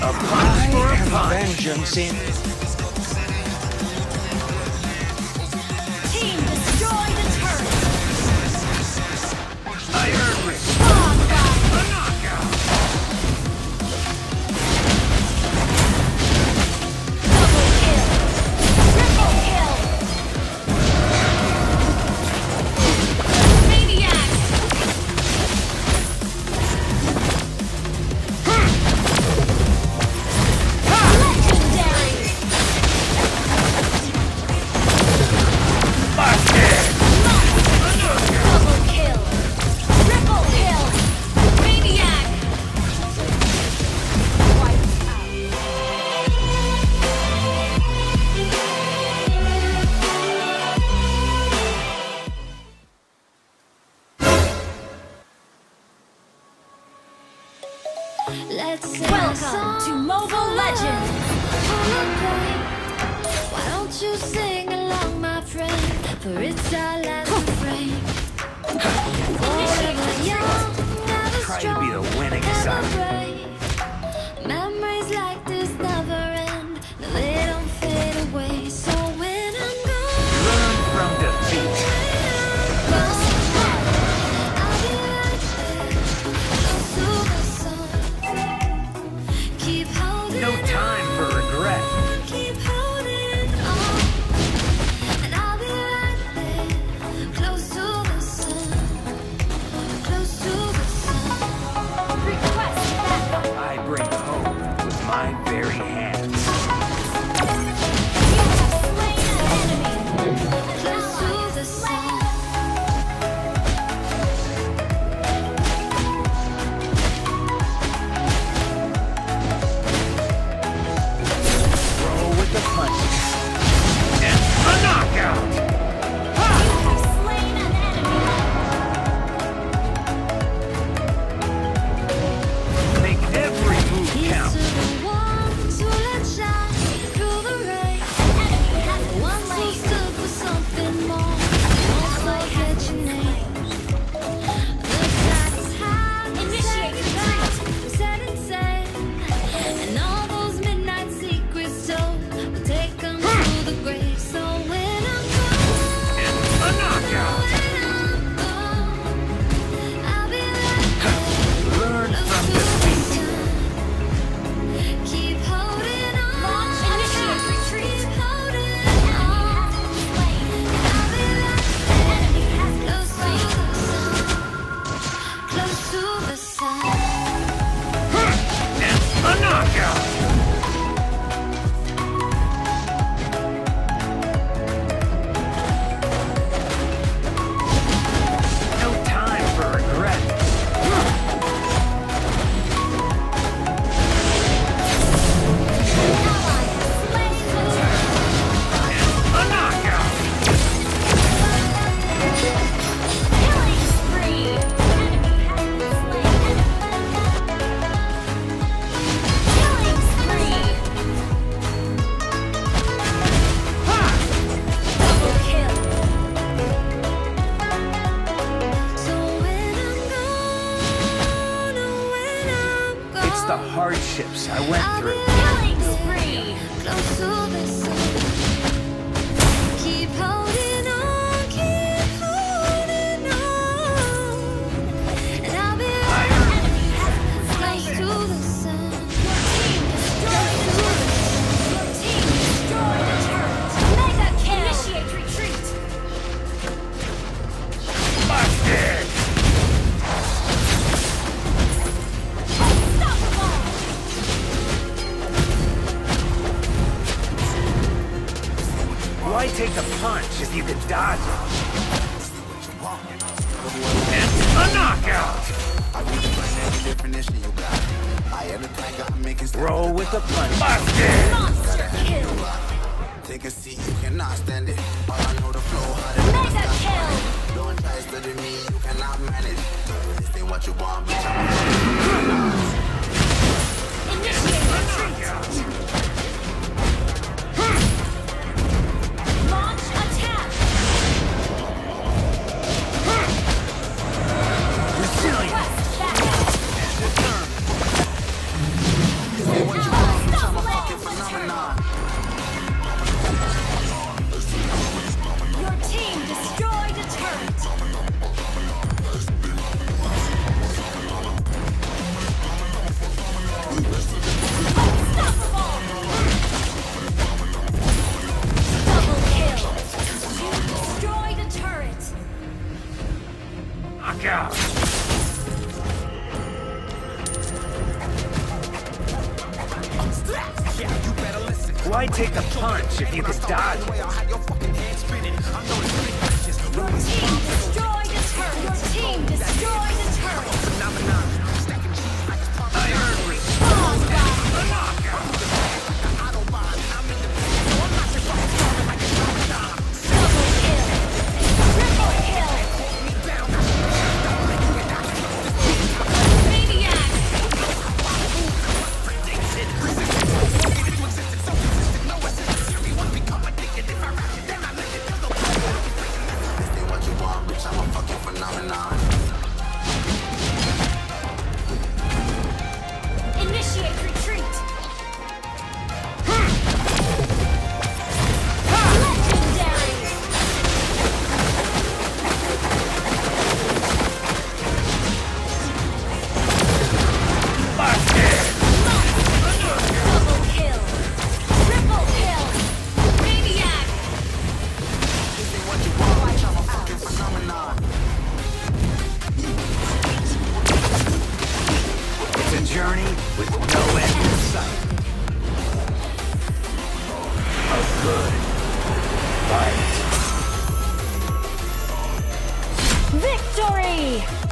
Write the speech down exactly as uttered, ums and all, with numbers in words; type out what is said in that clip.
A punch for a punch. Vengeance in. Team destroy the turret. Iron Ring. Strong fight. A knockout. Double kill. Triple kill. Maniac. Legendary. Busted. Double kill. Triple kill. Maniac. Wiped out. Let's sing a Welcome song to Mobile Legends. full of pain. Why don't you sing along, my friend? For it's our last refrain. Forever young, never Try to strong, be the winning never side. brave. Memories like this never end. No, they don't fade away. So when I'm gone, Learn from defeat. I'll be right there, close to the sun. Keep holding No time for regret. on, keep holding on, and I'll be right there, close to the sun, close to the sun. Request backup. I bring hope with my very hands. You have slain an enemy. Close to the sun. Roll with the punches. And a knockout. You have slain an enemy. Make every move Here's count. to the ones who let shine through the rain. Enemy has been Ones who slain. stood for something more. Won't forget your name. The shadows hide, Initiate retreat. Set and sail, and all those midnight secrets told will take 'em to the grave. So when I'm gone, And a knockout. when I'm gone, I'll be right there. Learn Close from to the defeat. sun. Keep holding on. Launch initiate retreat. Keep holding Enemy on. has been slain. I'll be right Enemy has been close to slain. the sun. Close to the sun. And a knockout. No time for regret. Ally has slain the turret. And a knockout. Killing spree. Enemy has been slain. Killing spree. Double kill. So when I'm gone, oh, when I'm gone, It's the hardships I went I'll be through. Killing spree. close to the sun. Keep holding on, keep holding on, and I'll be right Enemy has been close slain. to the sun. Team destroyed the turret. Your team destroyed the turret. Mega kill. Initiate retreat. Busted. Unstoppable. Why take the punch if you can dodge it? And a knockout. Roll with the punch. Busted. Monster kill. Take a seat, you cannot stand it. All I know the flow harder. Mega kill. Don't try studying me, you cannot manage. This ain't what you want, bitch. I'm Initiate retreat. Launch attack. Resilient. Quest backup. This ain't what you want. Why take the punch if you can dodge it? Your team destroyed a turret. Your team destroyed a turret. Initiate retreat. Legendary. Double kill. Triple kill. Maniac. It's a journey with no end in sight. A good fight. Victory!